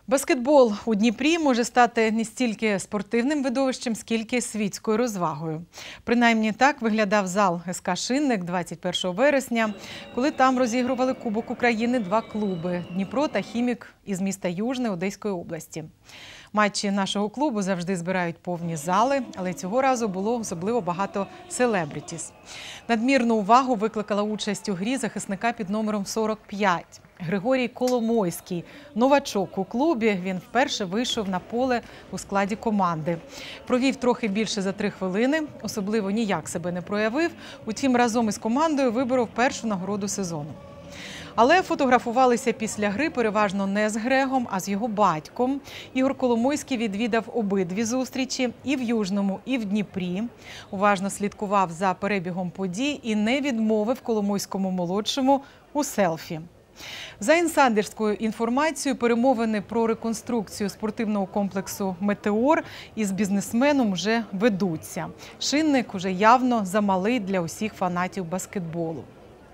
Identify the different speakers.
Speaker 1: Баскетбол у Дніпрі може стати не стільки спортивним видовищем, скільки світською розвагою. Принаймні так виглядав зал СК «Шинник» 21 вересня, коли там розігрували Кубок України два клуби – Дніпро та «Хімік» із міста Южне Одеської області. Матчі нашого клубу завжди збирають повні зали, але цього разу було особливо багато селебритіс. Надмірну увагу викликала участь у грі захисника під номером 45. Григорій Коломойський – новачок у клубі. Він вперше вийшов на поле у складі команди. Провів трохи більше за 3 хвилини, особливо ніяк себе не проявив. Утім, разом із командою виборов першу нагороду сезону. Але фотографувалися після гри переважно не з Грегом, а з його батьком. Ігор Коломойський відвідав обидві зустрічі – і в Южному, і в Дніпрі. Уважно слідкував за перебігом подій і не відмовив Коломойському-молодшому у селфі. За інсайдерською інформацією, перемовини про реконструкцію спортивного комплексу «Метеор» із бізнесменом вже ведуться. «Шинник» уже явно замалий для усіх фанатів баскетболу.